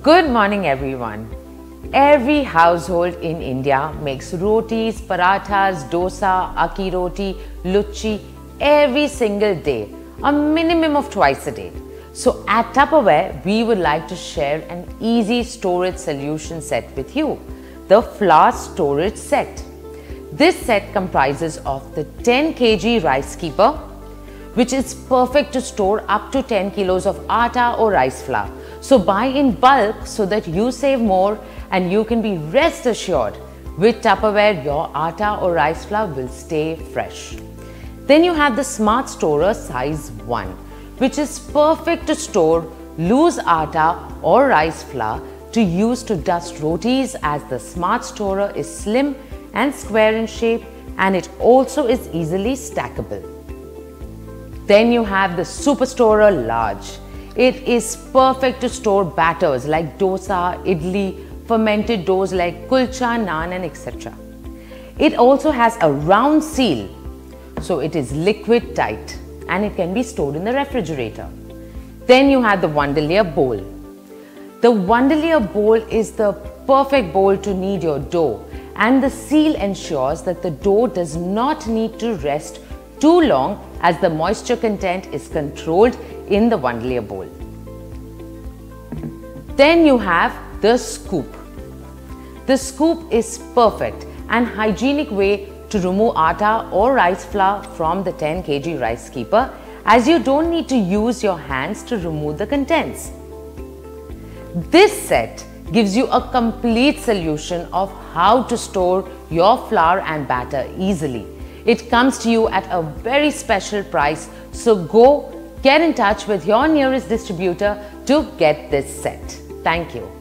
Good morning everyone. Every household in India makes rotis, parathas, dosa, akki roti, luchi every single day, a minimum of twice a day. So at Tupperware, we would like to share an easy storage solution set with you, the flour storage set. This set comprises of the 10 kg rice keeper, which is perfect to store up to 10 kilos of atta or rice flour. So buy in bulk so that you save more and you can be rest assured with Tupperware your atta or rice flour will stay fresh. Then you have the Smart Storer size 1, which is perfect to store loose atta or rice flour to use to dust rotis, as the Smart Storer is slim and square in shape and it also is easily stackable. Then you have the Super Storer Large. It is perfect to store batters like dosa, idli, fermented doughs like kulcha, naan and etc. It also has a round seal, so it is liquid tight and it can be stored in the refrigerator. Then you have the Wonderlayer Bowl. The Wonderlayer Bowl is the perfect bowl to knead your dough, and the seal ensures that the dough does not need to rest too long, as the moisture content is controlled in the Wonderlayer Bowl. Then you have the Scoop. The Scoop is perfect and hygienic way to remove atta or rice flour from the 10 kg rice keeper, as you don't need to use your hands to remove the contents. This set gives you a complete solution of how to store your flour and batter easily. It comes to you at a very special price, so go get in touch with your nearest distributor to get this set. Thank you.